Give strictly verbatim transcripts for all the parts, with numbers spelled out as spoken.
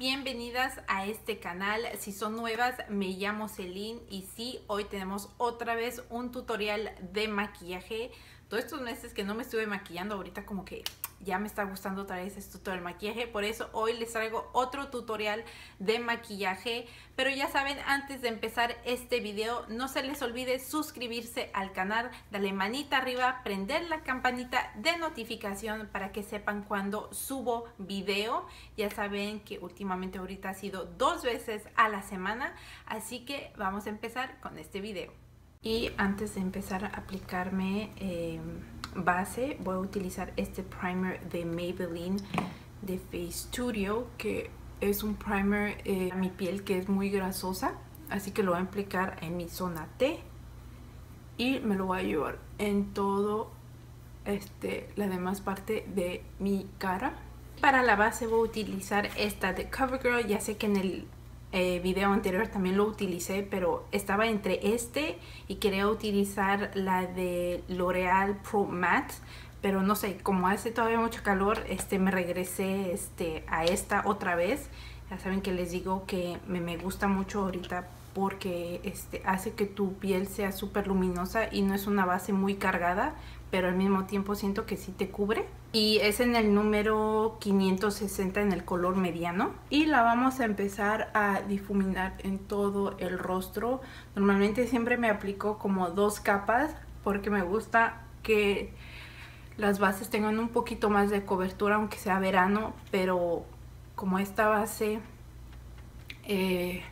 bienvenidas a este canal. Si son nuevas, me llamo Celine y sí, hoy tenemos otra vez un tutorial de maquillaje. Todos estos meses que no me estuve maquillando, ahorita como que ya me está gustando otra vez esto todo el maquillaje. Por eso hoy les traigo otro tutorial de maquillaje. Pero ya saben, antes de empezar este video, no se les olvide suscribirse al canal, darle manita arriba, prender la campanita de notificación para que sepan cuando subo video. Ya saben que últimamente ahorita ha sido dos veces a la semana, así que vamos a empezar con este video. Y antes de empezar a aplicarme eh, base, voy a utilizar este primer de Maybelline de Face Studio, que es un primer eh, a mi piel que es muy grasosa, así que lo voy a aplicar en mi zona T y me lo voy a llevar en todo este la demás parte de mi cara. Para la base voy a utilizar esta de CoverGirl. Ya sé que en el eh, video anterior también lo utilicé, pero estaba entre este y quería utilizar la de L'Oreal Pro Matte, pero no sé, como hace todavía mucho calor, este me regresé este a esta otra vez. Ya saben que les digo que me, me gusta mucho ahorita porque este hace que tu piel sea súper luminosa y no es una base muy cargada, pero al mismo tiempo siento que sí te cubre. Y es en el número quinientos sesenta en el color mediano. Y la vamos a empezar a difuminar en todo el rostro. Normalmente siempre me aplico como dos capas porque me gusta que las bases tengan un poquito más de cobertura, aunque sea verano. Pero como esta base eh,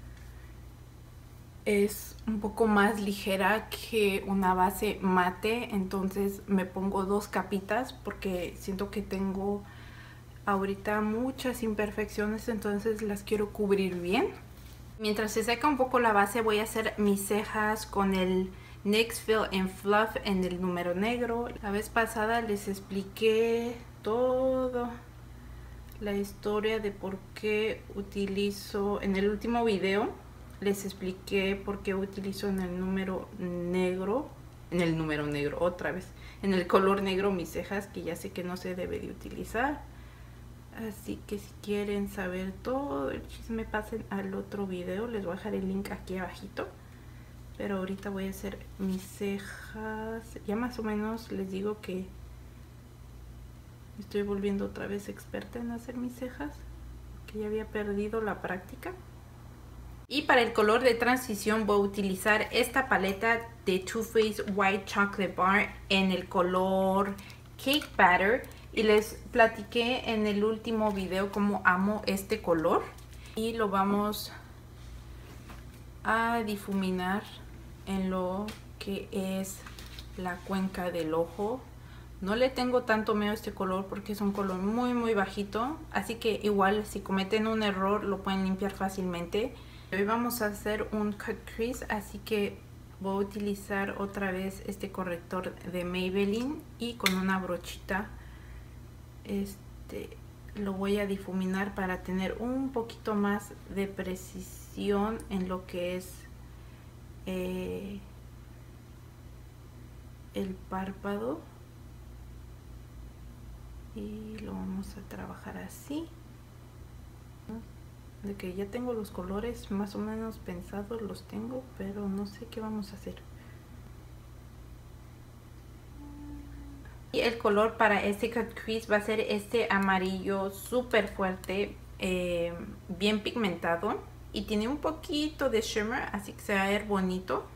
es un poco más ligera que una base mate, entonces me pongo dos capitas porque siento que tengo ahorita muchas imperfecciones, entonces las quiero cubrir bien. Mientras se seca un poco la base, voy a hacer mis cejas con el N Y X Fill and Fluff en el número negro. La vez pasada les expliqué todo la historia de por qué utilizo en el último video. Les expliqué por qué utilizo en el número negro, en el número negro, otra vez, en el color negro mis cejas, que ya sé que no se debe de utilizar. Así que si quieren saber todo el chisme, pasen al otro video, les voy a dejar el link aquí abajito. Pero ahorita voy a hacer mis cejas, ya más o menos les digo que me estoy volviendo otra vez experta en hacer mis cejas, que ya había perdido la práctica. Y para el color de transición voy a utilizar esta paleta de Too Faced White Chocolate Bar en el color Cake Batter. Y les platiqué en el último video cómo amo este color. Y lo vamos a difuminar en lo que es la cuenca del ojo. No le tengo tanto miedo a este color porque es un color muy muy bajito. Así que igual si cometen un error lo pueden limpiar fácilmente. Hoy vamos a hacer un cut crease, así que voy a utilizar otra vez este corrector de Maybelline y con una brochita este lo voy a difuminar para tener un poquito más de precisión en lo que es eh, el párpado. Y lo vamos a trabajar así. De que ya tengo los colores más o menos pensados, los tengo, pero no sé qué vamos a hacer. Y el color para este cut crease va a ser este amarillo súper fuerte, eh, bien pigmentado. Y tiene un poquito de shimmer, así que se va a ver bonito.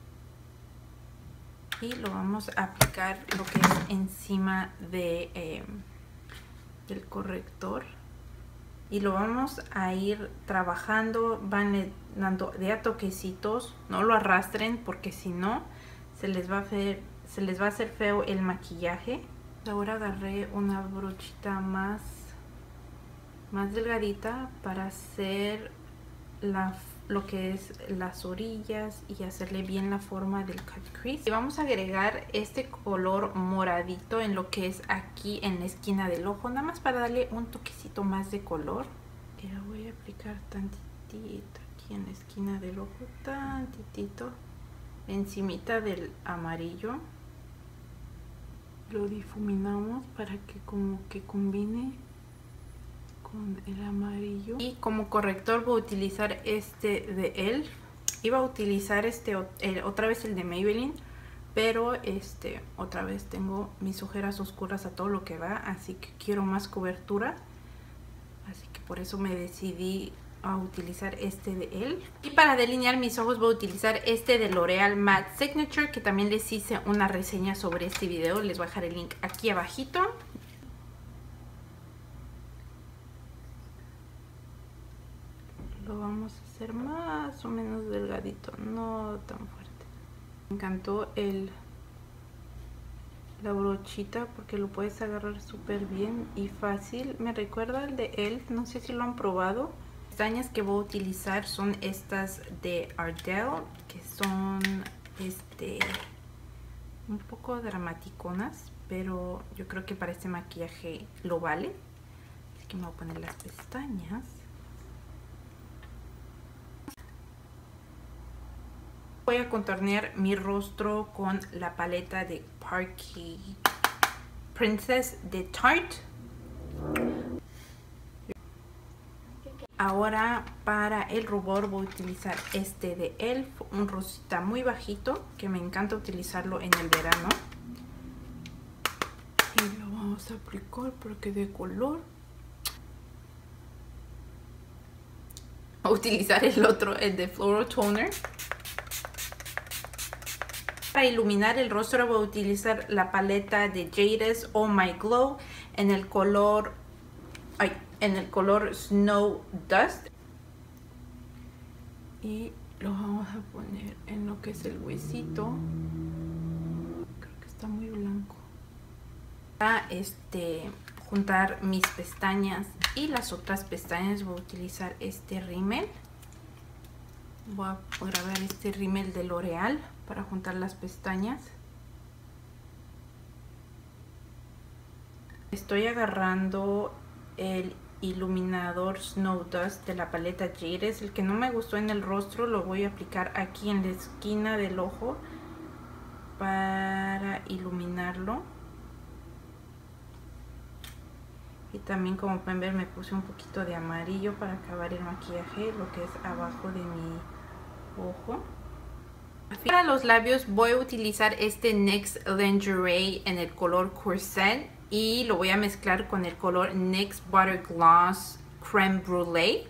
Y lo vamos a aplicar lo que es encima de, eh, del corrector. Y lo vamos a ir trabajando, van dando de a toquecitos, no lo arrastren porque si no se les va a hacer, se les va a hacer feo el maquillaje. Ahora agarré una brochita más, más delgadita para hacer la, lo que es las orillas y hacerle bien la forma del cut crease. Y vamos a agregar este color moradito en lo que es aquí en la esquina del ojo, nada más para darle un toquecito más de color. Y la voy a aplicar tantitito aquí en la esquina del ojo, tantitito encimita del amarillo. Lo difuminamos para que como que combine con con el amarillo. Y como corrector voy a utilizar este de E L F. Iba a utilizar este el, otra vez el de Maybelline, pero este otra vez tengo mis ojeras oscuras a todo lo que va, así que quiero más cobertura. Así que por eso me decidí a utilizar este de E L F. Y para delinear mis ojos voy a utilizar este de L'Oreal Matte Signature, que también les hice una reseña sobre este video. Les voy a dejar el link aquí abajito. Lo vamos a hacer más o menos delgadito, no tan fuerte. Me encantó el la brochita porque lo puedes agarrar súper bien y fácil. Me recuerda al de E L F, no sé si lo han probado. Las pestañas que voy a utilizar son estas de Ardell, que son este un poco dramaticonas, pero yo creo que para este maquillaje lo vale. Así que me voy a poner las pestañas. Voy a contornear mi rostro con la paleta de Parky Princess de Tarte. Ahora para el rubor voy a utilizar este de E L F, un rosita muy bajito que me encanta utilizarlo en el verano. Y lo vamos a aplicar para que dé color. Voy a utilizar el otro, el de Floral Toner. Para iluminar el rostro voy a utilizar la paleta de Jade's Oh My Glow en el color ay, en el color Snow Dust. Y lo vamos a poner en lo que es el huesito. Creo que está muy blanco. Para este, juntar mis pestañas y las otras pestañas voy a utilizar este rímel. Voy a grabar este rímel de L'Oreal para juntar las pestañas. Estoy agarrando el iluminador Snow Dust de la paleta Jade's. El que no me gustó en el rostro lo voy a aplicar aquí en la esquina del ojo para iluminarlo. Y también, como pueden ver, me puse un poquito de amarillo para acabar el maquillaje, lo que es abajo de mi ojo. Para los labios voy a utilizar este N Y X Lingerie en el color Corset y lo voy a mezclar con el color N Y X Butter Gloss Creme Brulee.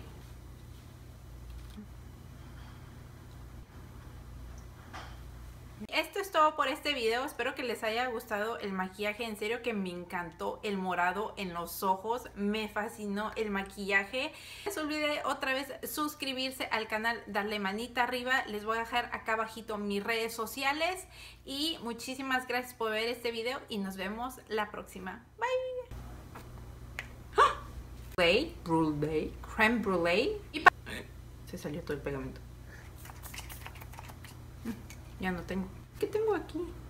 Esto es todo por este video. Espero que les haya gustado el maquillaje. En serio que me encantó el morado en los ojos. Me fascinó el maquillaje. No se olvide otra vez suscribirse al canal, darle manita arriba. Les voy a dejar acá abajito mis redes sociales. Y muchísimas gracias por ver este video y nos vemos la próxima. Bye. Brulee, brulee, creme brulee. Y se salió todo el pegamento. Ya no tengo. ¿Qué tengo aquí?